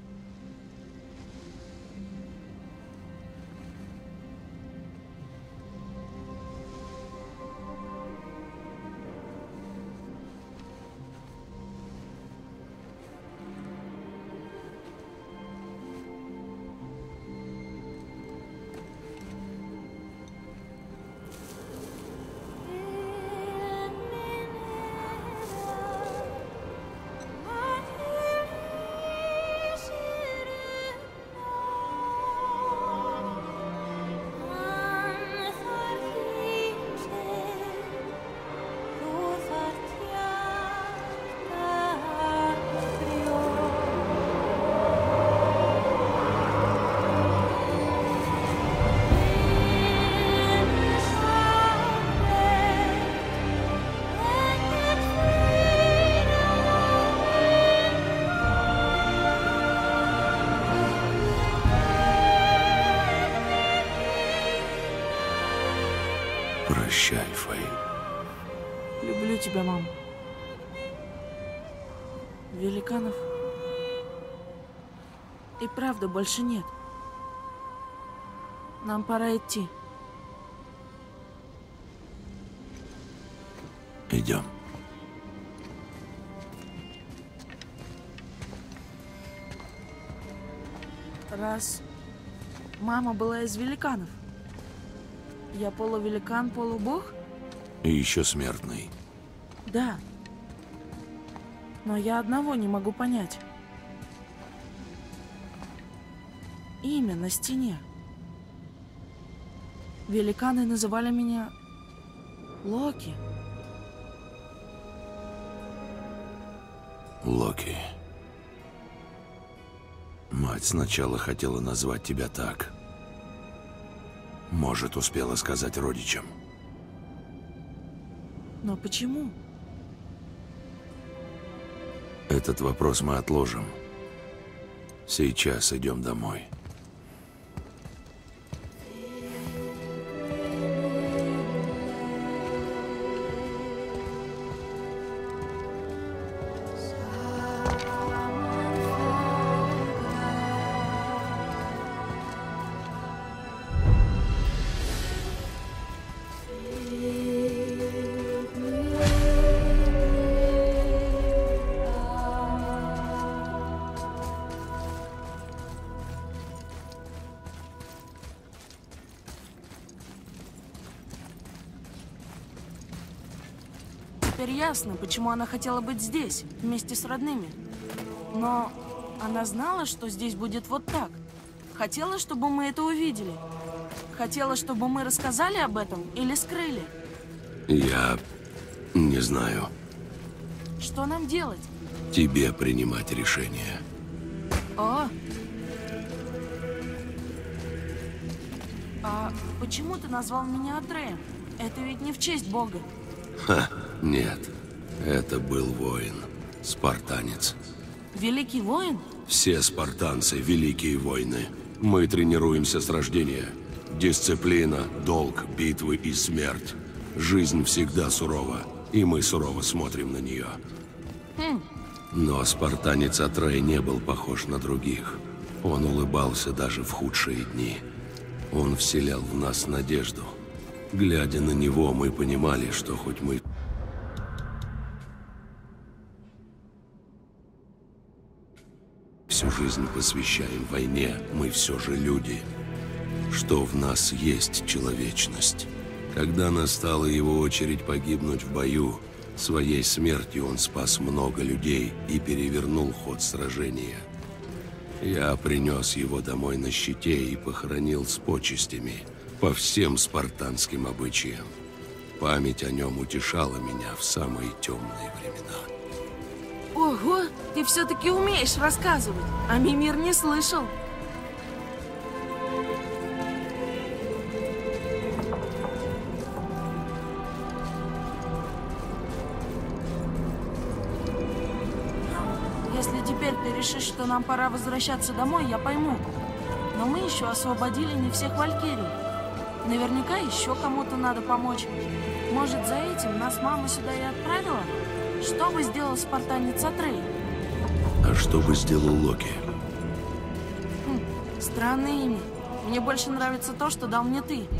Прощай, Фэй. Люблю тебя, мама. Великанов и правда больше нет. Нам пора идти. Идем. Раз мама была из великанов, я полувеликан, полубог? И еще смертный. Да. Но я одного не могу понять. Имя на стене. Великаны называли меня Локи. Локи. Мать сначала хотела назвать тебя так. Может, успела сказать родичам. Но почему? Этот вопрос мы отложим. Сейчас идем домой. теперь ясно, почему она хотела быть здесь, вместе с родными. Но она знала, что здесь будет вот так. Хотела, чтобы мы это увидели. Хотела, чтобы мы рассказали об этом или скрыли. Я не знаю. Что нам делать? Тебе принимать решение. А почему ты назвал меня Атреем? Это ведь не в честь Бога. Ха, нет. Это был воин. Спартанец. Великий воин? Все спартанцы — великие воины. Мы тренируемся с рождения. Дисциплина, долг, битвы и смерть. Жизнь всегда сурова, и мы сурово смотрим на нее. Но спартанец Атрей не был похож на других. Он улыбался даже в худшие дни. Он вселял в нас надежду. Глядя на него, мы понимали, что хоть мы всю жизнь посвящаем войне, мы все же люди. Что в нас есть человечность. Когда настала его очередь погибнуть в бою, своей смертью он спас много людей и перевернул ход сражения. Я принес его домой на щите и похоронил с почестями, по всем спартанским обычаям. Память о нем утешала меня в самые темные времена. Ого, ты все-таки умеешь рассказывать, а Мимир не слышал. Если теперь ты решишь, что нам пора возвращаться домой, я пойму. Но мы еще освободили не всех валькирий. Наверняка еще кому-то надо помочь. Может, за этим нас мама сюда и отправила? Что бы сделал спартанец Атрей? А что бы сделал Локи? Странное имя. Мне больше нравится то, что дал мне ты.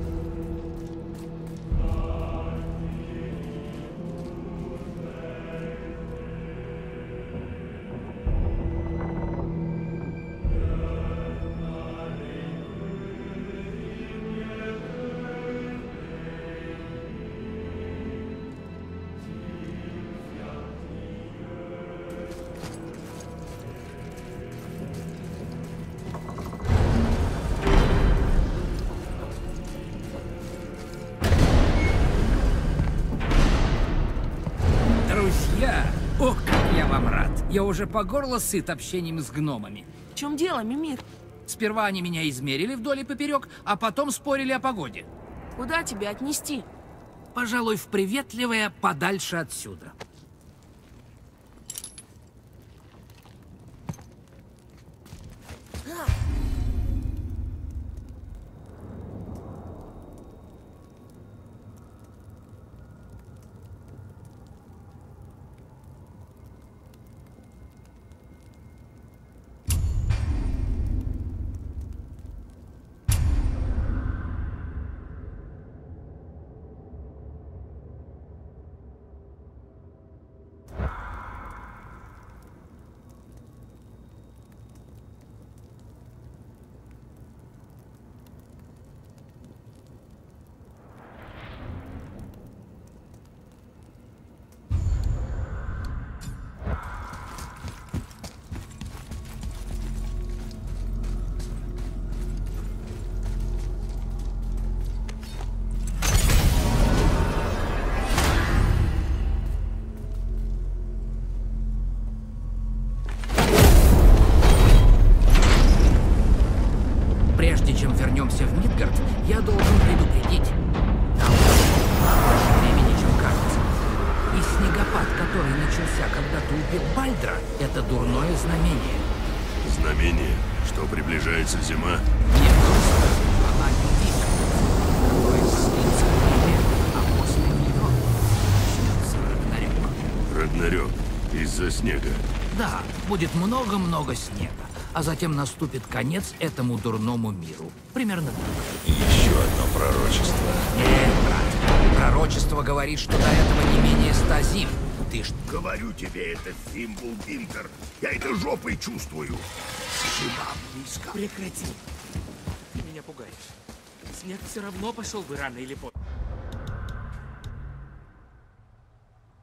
Ох, как я вам рад. Я уже по горло сыт общением с гномами. В чем дело, Мимир? Сперва они меня измерили вдоль и поперек, а потом спорили о погоде. Куда тебя отнести? Пожалуй, в приветливое подальше отсюда. Прежде чем вернемся в Мидгард, я должен предупредить. Там больше времени, чем кажется. И снегопад, который начался, когда ты убил Бальдра, это дурное знамение. Знамение, что приближается зима? Не просто, она велика, которая продлится в небе, а после нее начнется Рагнарёк. Рагнарёк из-за снега. Да, будет много-много снега. А затем наступит конец этому дурному миру. Примерно так. Еще одно пророчество. Нет, брат. Пророчество говорит, что до этого не менее 100 зим. Ты ж... Говорю тебе, это символ Винтер. Я это жопой чувствую. Зима близко. Прекрати. Ты меня пугаешь. Снег все равно пошел бы рано или поздно.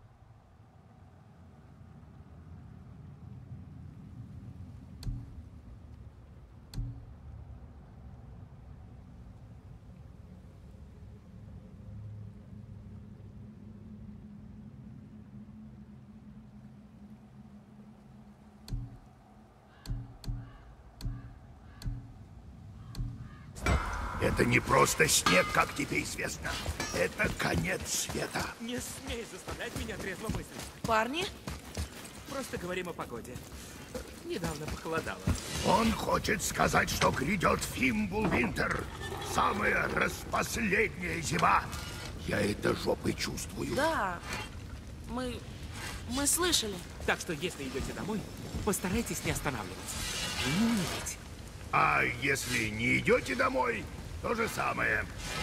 Это не просто снег, как тебе известно. Это конец света. Не смей заставлять меня трезво мыслить. Парни, Просто говорим о погоде. Недавно похолодало. Он хочет сказать, что грядет Фимбулвинтер. Самая распоследняя зима. Я это жопой чувствую. да, мы слышали. Так что, если идете домой, постарайтесь не останавливаться. И не умереть. А если не идете домой, то же самое.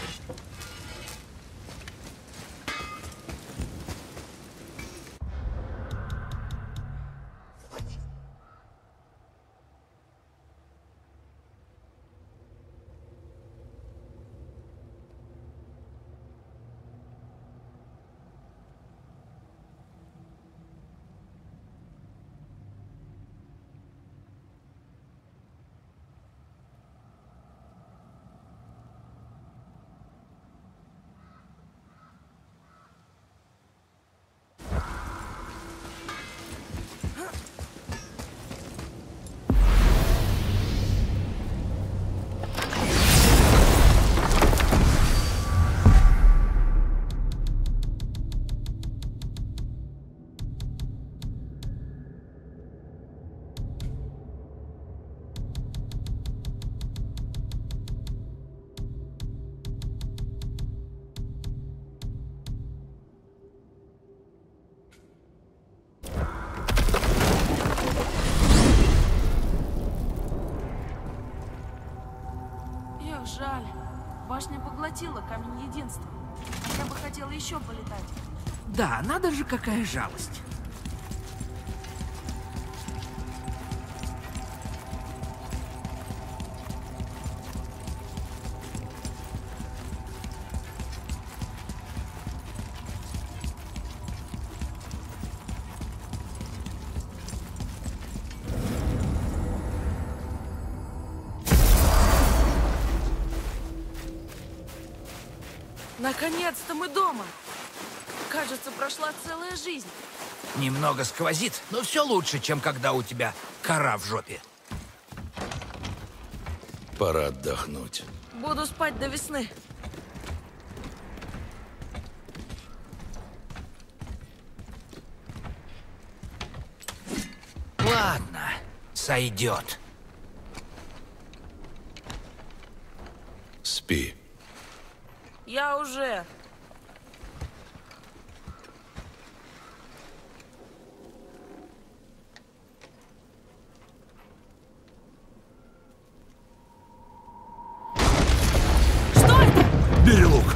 Эх, жаль. Башня поглотила камень единства. Я бы хотела еще полетать. Да, надо же, какая жалость. Наконец-то мы дома. Кажется, прошла целая жизнь. Немного сквозит, но все лучше, чем когда у тебя кора в жопе. Пора отдохнуть. Буду спать до весны. Ладно, сойдет. Спи. Я уже. Что это? Бери лук.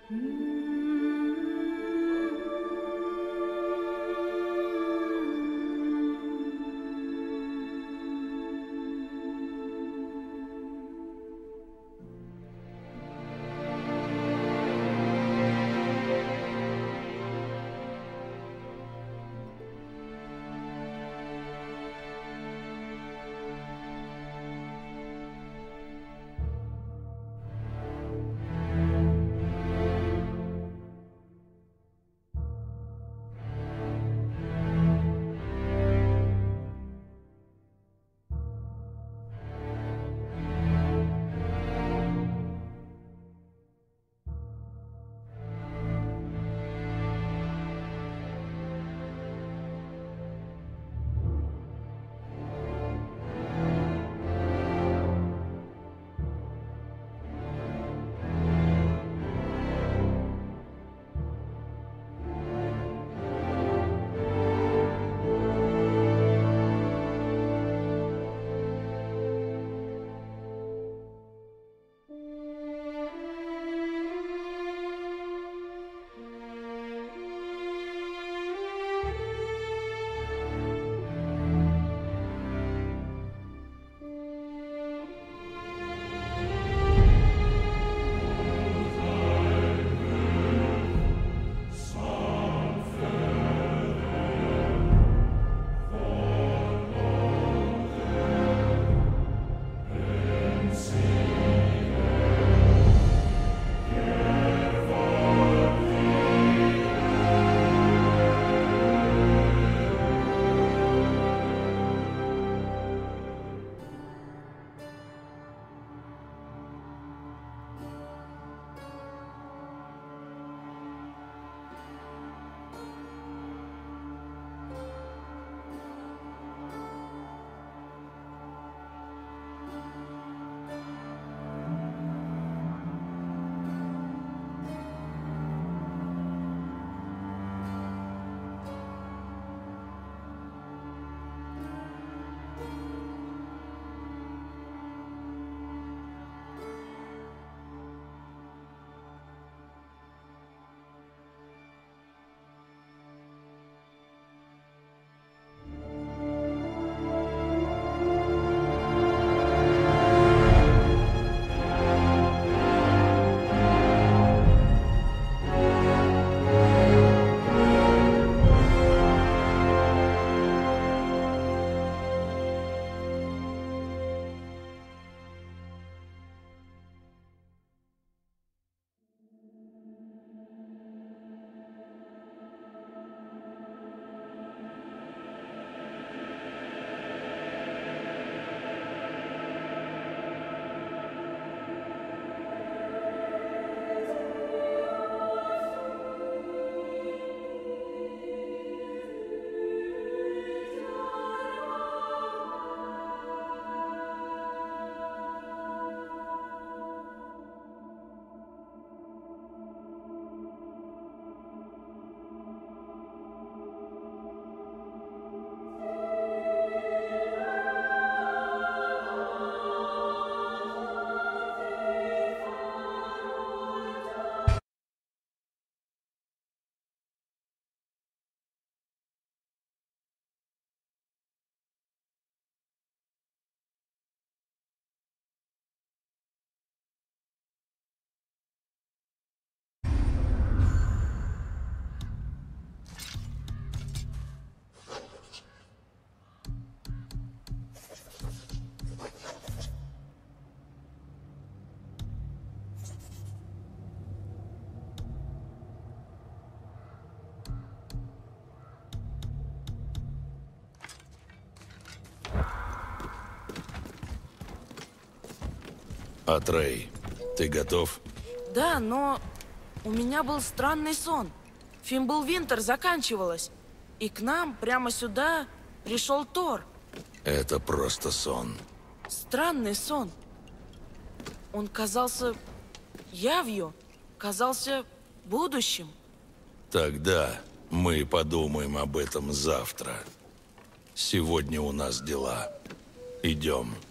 Атрей, ты готов? Да, но у меня был странный сон. Фимблвинтер заканчивалась. И к нам, прямо сюда, пришел Тор. Это просто сон. Странный сон. Он казался явью, казался будущим. Тогда мы подумаем об этом завтра. Сегодня у нас дела. Идем.